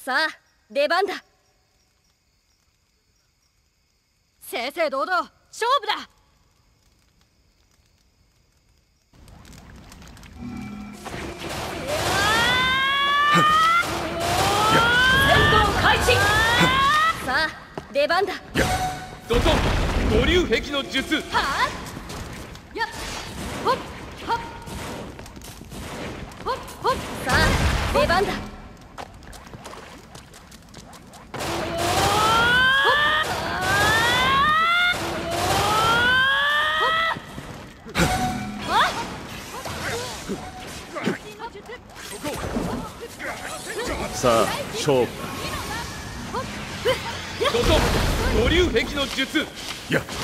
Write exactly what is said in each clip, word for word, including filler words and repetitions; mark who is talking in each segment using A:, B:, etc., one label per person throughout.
A: さあ出番だ。正々堂々勝負だ。戦闘開始。さあ出番だ。
B: ドドン五竜壁の術。は
A: あやっほっほっほっほっ。さあ出番だ。
C: さあ勝負だ。
B: ドドン五竜壁の術。
C: やっ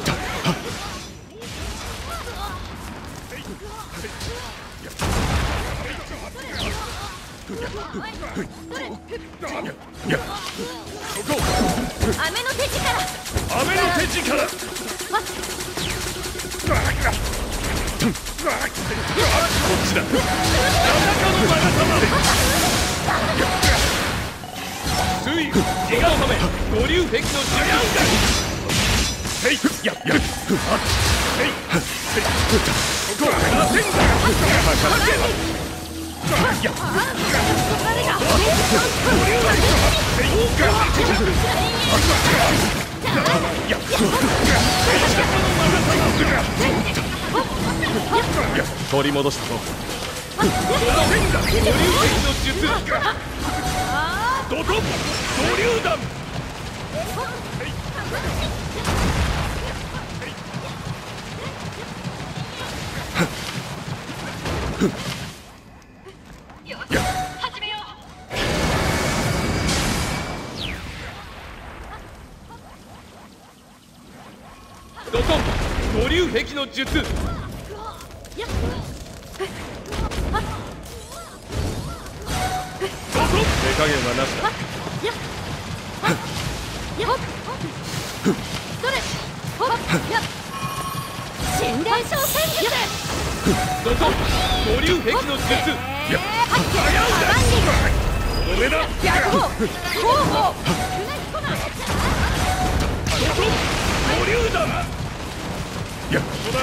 A: 雨の手力。
C: 雨の手力。こっちだ。中野マガ様。
B: 水位自我のため五竜壁の術。
C: せいややっせいせいここはせんだ。やっ取り戻したぞ。ドドン五竜弾。
A: 始めよ
B: ドドン五竜壁の術。
A: う。やっ
C: 手加減はなしだ。
A: やっやっそれほっやっ神殿昇戦術。
B: ドドン五竜壁の術。
C: やっおめだ。
A: 逆方後方。
C: 五竜弾。やっここだ。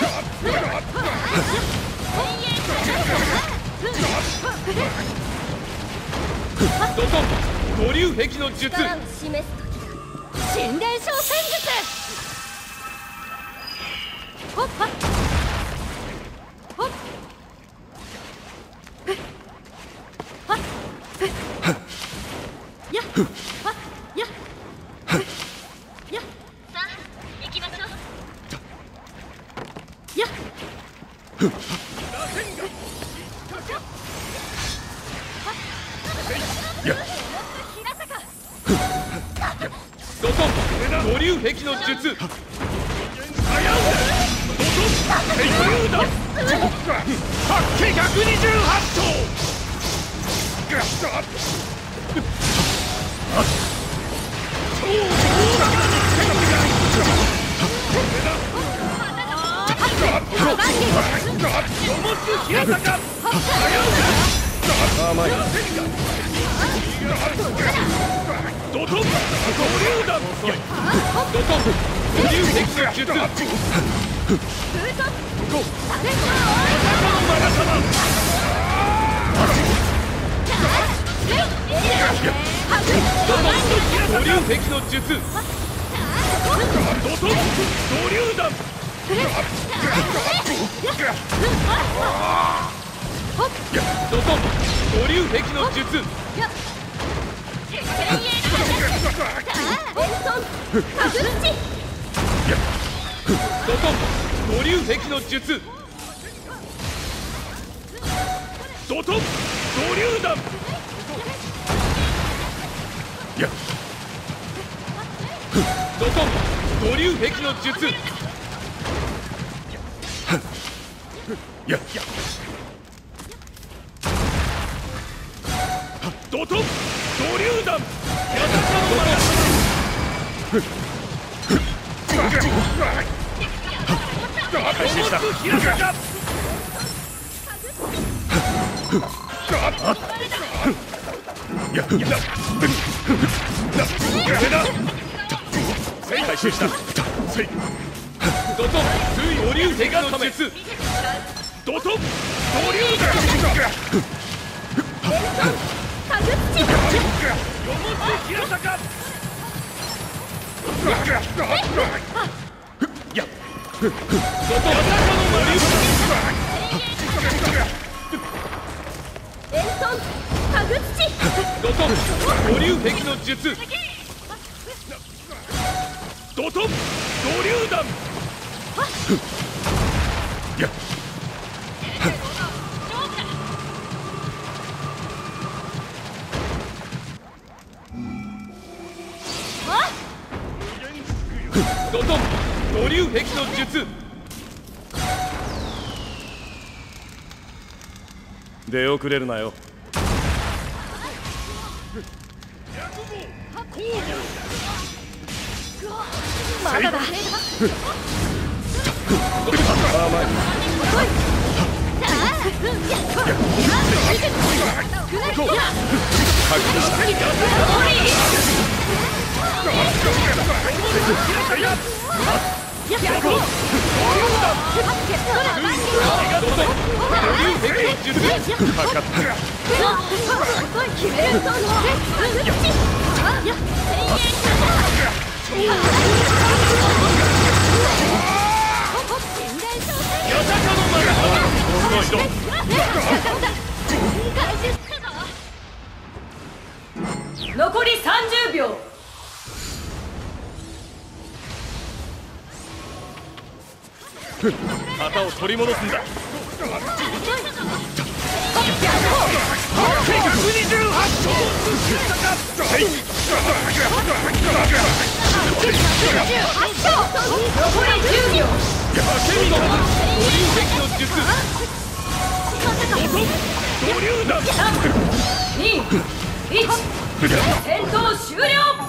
B: ドドン五竜壁の術。
A: 力を示す時だ。神殿昇戦術。ほっはっほっはっやっはっやっやっさあ行きましょう。やっ
C: やっ
B: ドドン五竜壁の術。
C: 八景ひゃくにじゅうはち頭。甘い。ドドン五竜弾。
B: ドドン五竜壁の術。五竜壁の術。
C: ドドン五竜弾。
B: ドドン五竜壁の術。ドドン五竜壁の術。
C: ドドン五竜弾。やっ
B: ドドン五竜壁の術。
C: やっドドン五竜弾。開始した。 ややな上だ回収したせいドトン五竜手がの術ドトン五竜だ
A: タグチ
C: よもって平坂やドトン
A: エントンタグチ
C: ドトン五竜壁の術ドトン五竜弾やドトン五竜壁の術出遅れるなよ
A: まだだ
B: 残りさんじゅうびょう。
C: 旗を取り戻すんだ
B: 残りじゅうびょう。さん、に、いち、戦闘終了。